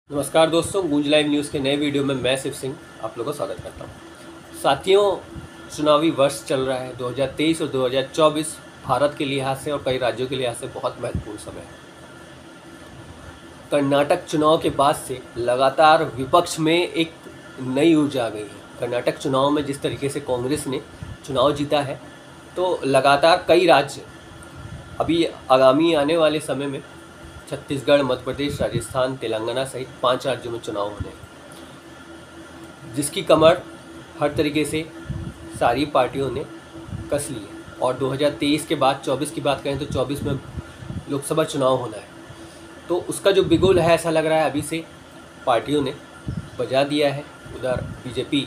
नमस्कार दोस्तों, गूंज लाइव न्यूज़ के नए वीडियो में मैं शिव सिंह आप लोगों का स्वागत करता हूं। साथियों, चुनावी वर्ष चल रहा है। 2023 और 2024 भारत के लिहाज से और कई राज्यों के लिहाज से बहुत महत्वपूर्ण समय है। कर्नाटक चुनाव के बाद से लगातार विपक्ष में एक नई ऊर्जा आ गई है। कर्नाटक चुनाव में जिस तरीके से कांग्रेस ने चुनाव जीता है, तो लगातार कई राज्य अभी आगामी आने वाले समय में छत्तीसगढ़, मध्य प्रदेश, राजस्थान, तेलंगाना सहित 5 राज्यों में चुनाव होने हैं, जिसकी कमर हर तरीके से सारी पार्टियों ने कस ली है। और 2023 के बाद 24 की बात करें तो 24 में लोकसभा चुनाव होना है, तो उसका जो बिगुल है ऐसा लग रहा है अभी से पार्टियों ने बजा दिया है। उधर बीजेपी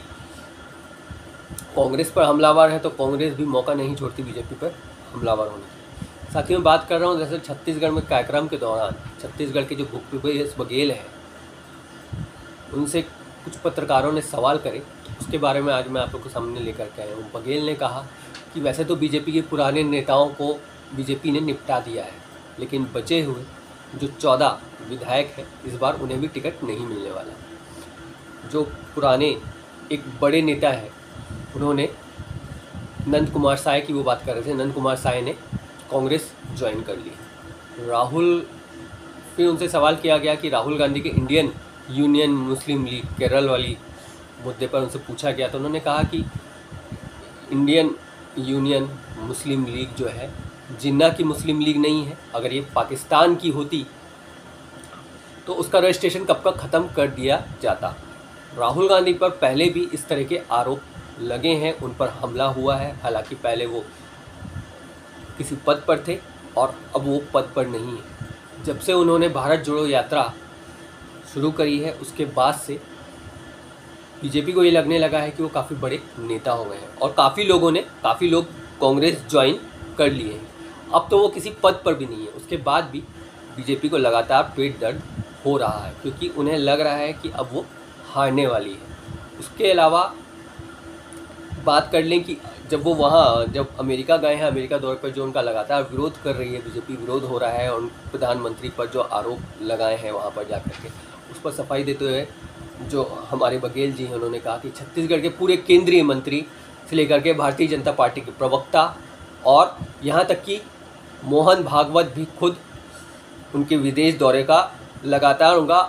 कांग्रेस पर हमलावर है, तो कांग्रेस भी मौका नहीं छोड़ती बीजेपी पर हमलावर होने की। साथियों, मैं बात कर रहा हूँ जैसे छत्तीसगढ़ में कार्यक्रम के दौरान छत्तीसगढ़ के जो भूपेश बघेल हैं, उनसे कुछ पत्रकारों ने सवाल करे, तो उसके बारे में आज मैं आप लोग के सामने लेकर के आया हूँ। बघेल ने कहा कि वैसे तो बीजेपी के पुराने नेताओं को बीजेपी ने निपटा दिया है, लेकिन बचे हुए जो 14 विधायक हैं, इस बार उन्हें भी टिकट नहीं मिलने वाला। जो पुराने एक बड़े नेता हैं, उन्होंने नंद कुमार साय की वो बात कर रहे थे, नंद कुमार साय ने कांग्रेस ज्वाइन कर ली। राहुल, फिर उनसे सवाल किया गया कि राहुल गांधी के Indian Union Muslim League Kerala वाली मुद्दे पर उनसे पूछा गया, तो उन्होंने कहा कि इंडियन यूनियन मुस्लिम लीग जो है जिन्ना की मुस्लिम लीग नहीं है। अगर ये पाकिस्तान की होती तो उसका रजिस्ट्रेशन कब का ख़त्म कर दिया जाता। राहुल गांधी पर पहले भी इस तरह के आरोप लगे हैं, उन पर हमला हुआ है। हालांकि पहले वो किसी पद पर थे और अब वो पद पर नहीं है। जब से उन्होंने भारत जोड़ो यात्रा शुरू करी है, उसके बाद से बीजेपी को ये लगने लगा है कि वो काफ़ी बड़े नेता हो गए हैं और काफ़ी लोग कांग्रेस ज्वाइन कर लिए हैं। अब तो वो किसी पद पर भी नहीं है। उसके बाद भी बीजेपी को लगातार पेट दर्द हो रहा है, क्योंकि उन्हें लग रहा है कि अब वो हारने वाली है। उसके अलावा बात कर लें कि जब अमेरिका गए हैं, अमेरिका दौरे पर जो उनका लगातार विरोध कर रही है बीजेपी, विरोध हो रहा है, और प्रधानमंत्री पर जो आरोप लगाए हैं वहाँ पर जाकर के, उस पर सफाई देते हुए जो हमारे बघेल जी हैं, उन्होंने कहा कि छत्तीसगढ़ के पूरे केंद्रीय मंत्री से लेकर के भारतीय जनता पार्टी के प्रवक्ता और यहाँ तक कि मोहन भागवत भी खुद उनके विदेश दौरे का लगातार उनका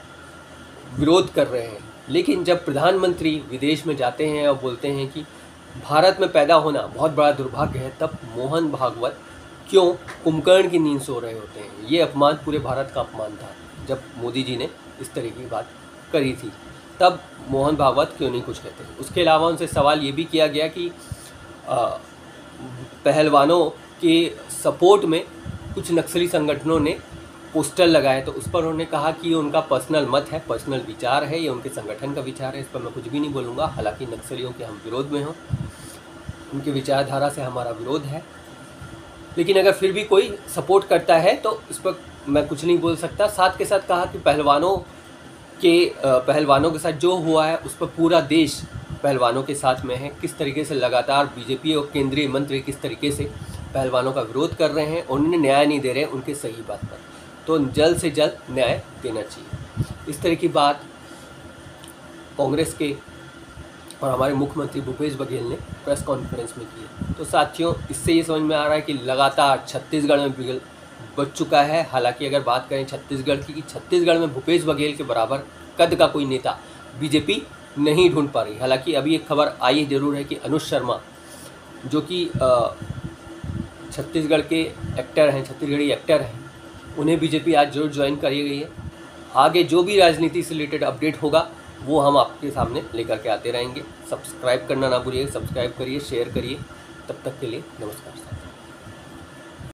विरोध कर रहे हैं। लेकिन जब प्रधानमंत्री विदेश में जाते हैं और बोलते हैं कि भारत में पैदा होना बहुत बड़ा दुर्भाग्य है, तब मोहन भागवत क्यों कुंभकर्ण की नींद सो रहे होते हैं। ये अपमान पूरे भारत का अपमान था। जब मोदी जी ने इस तरह की बात करी थी, तब मोहन भागवत क्यों नहीं कुछ कहते। उसके अलावा उनसे सवाल ये भी किया गया कि पहलवानों के सपोर्ट में कुछ नक्सली संगठनों ने पोस्टर लगाए, तो उस पर उन्होंने कहा कि ये उनका पर्सनल मत है, पर्सनल विचार है, ये उनके संगठन का विचार है, इस पर मैं कुछ भी नहीं बोलूँगा। हालांकि नक्सलियों के हम विरोध में हों, उनकी विचारधारा से हमारा विरोध है, लेकिन अगर फिर भी कोई सपोर्ट करता है तो इस पर मैं कुछ नहीं बोल सकता। साथ के साथ कहा कि पहलवानों के साथ जो हुआ है उस पर पूरा देश पहलवानों के साथ में है। किस तरीके से लगातार बीजेपी और केंद्रीय मंत्री किस तरीके से पहलवानों का विरोध कर रहे हैं और उन्हें न्याय नहीं दे रहे हैं उनके सही बात पर, तो जल्द से जल्द न्याय देना चाहिए। इस तरह की बात कांग्रेस के और हमारे मुख्यमंत्री भूपेश बघेल ने प्रेस कॉन्फ्रेंस में की है। तो साथियों, इससे ये समझ में आ रहा है कि लगातार छत्तीसगढ़ में बिगल बच चुका है। हालांकि अगर बात करें छत्तीसगढ़ की, कि छत्तीसगढ़ में भूपेश बघेल के बराबर कद का कोई नेता बीजेपी नहीं ढूंढ पा रही। हालांकि अभी एक खबर आई जरूर है कि अनुज शर्मा, जो कि छत्तीसगढ़ के एक्टर हैं, छत्तीसगढ़ी एक्टर हैं, उन्हें बीजेपी आज जरूर ज्वाइन करी गई है। आगे जो भी राजनीति से रिलेटेड अपडेट होगा वो हम आपके सामने लेकर के आते रहेंगे। सब्सक्राइब करना ना भूलिए, सब्सक्राइब करिए, शेयर करिए। तब तक के लिए नमस्कार।